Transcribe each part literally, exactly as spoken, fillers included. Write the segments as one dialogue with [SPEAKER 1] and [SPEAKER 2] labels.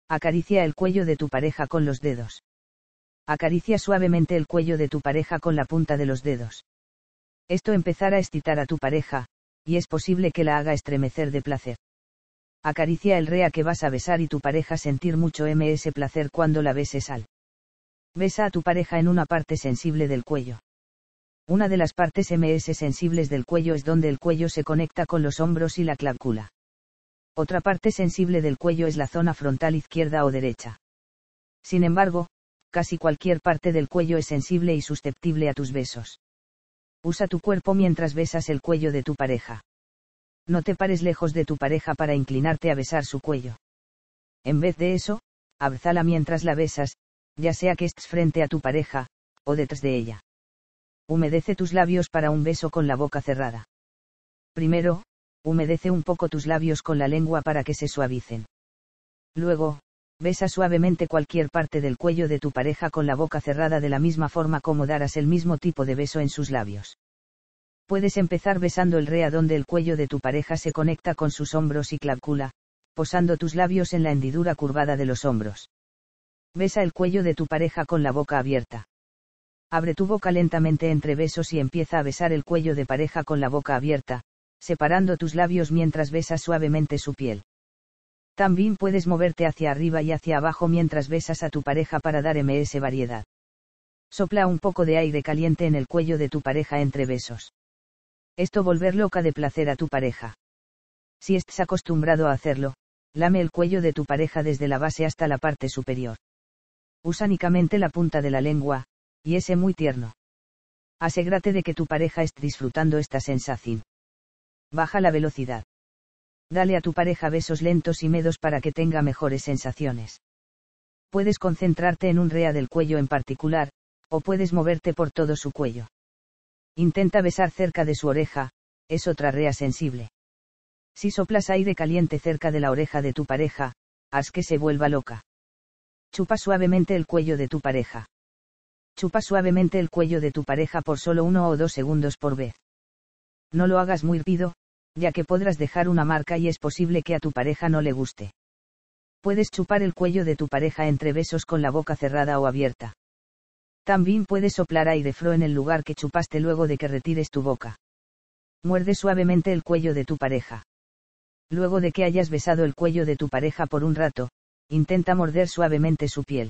[SPEAKER 1] Acaricia el cuello de tu pareja con los dedos. Acaricia suavemente el cuello de tu pareja con la punta de los dedos. Esto empezará a excitar a tu pareja, y es posible que la haga estremecer de placer. Acaricia el rea que vas a besar y tu pareja sentir mucho ms placer cuando la beses al. Besa a tu pareja en una parte sensible del cuello. Una de las partes ms sensibles del cuello es donde el cuello se conecta con los hombros y la clavícula. Otra parte sensible del cuello es la zona frontal izquierda o derecha. Sin embargo, casi cualquier parte del cuello es sensible y susceptible a tus besos. Usa tu cuerpo mientras besas el cuello de tu pareja. No te pares lejos de tu pareja para inclinarte a besar su cuello. En vez de eso, abrázala mientras la besas, ya sea que estés frente a tu pareja, o detrás de ella. Humedece tus labios para un beso con la boca cerrada. Primero, humedece un poco tus labios con la lengua para que se suavicen. Luego, besa suavemente cualquier parte del cuello de tu pareja con la boca cerrada de la misma forma como darás el mismo tipo de beso en sus labios. Puedes empezar besando el rea donde el cuello de tu pareja se conecta con sus hombros y clavícula, posando tus labios en la hendidura curvada de los hombros. Besa el cuello de tu pareja con la boca abierta. Abre tu boca lentamente entre besos y empieza a besar el cuello de pareja con la boca abierta, separando tus labios mientras besas suavemente su piel. También puedes moverte hacia arriba y hacia abajo mientras besas a tu pareja para dar ms variedad. Sopla un poco de aire caliente en el cuello de tu pareja entre besos. Esto volver loca de placer a tu pareja. Si estás acostumbrado a hacerlo, lame el cuello de tu pareja desde la base hasta la parte superior. Usa únicamente la punta de la lengua, y ese muy tierno. Asegúrate de que tu pareja esté disfrutando esta sensación. Baja la velocidad. Dale a tu pareja besos lentos y medos para que tenga mejores sensaciones. Puedes concentrarte en un rea del cuello en particular, o puedes moverte por todo su cuello. Intenta besar cerca de su oreja, es otra rea sensible. Si soplas aire caliente cerca de la oreja de tu pareja, haz que se vuelva loca. Chupa suavemente el cuello de tu pareja. Chupa suavemente el cuello de tu pareja por solo uno o dos segundos por vez. No lo hagas muy rápido, ya que podrás dejar una marca y es posible que a tu pareja no le guste. Puedes chupar el cuello de tu pareja entre besos con la boca cerrada o abierta. También puedes soplar aire frío en el lugar que chupaste luego de que retires tu boca. Muerde suavemente el cuello de tu pareja. Luego de que hayas besado el cuello de tu pareja por un rato, intenta morder suavemente su piel.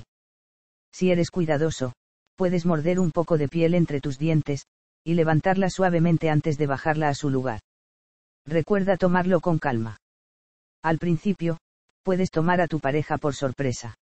[SPEAKER 1] Si eres cuidadoso, puedes morder un poco de piel entre tus dientes, y levantarla suavemente antes de bajarla a su lugar. Recuerda tomarlo con calma. Al principio, puedes tomar a tu pareja por sorpresa.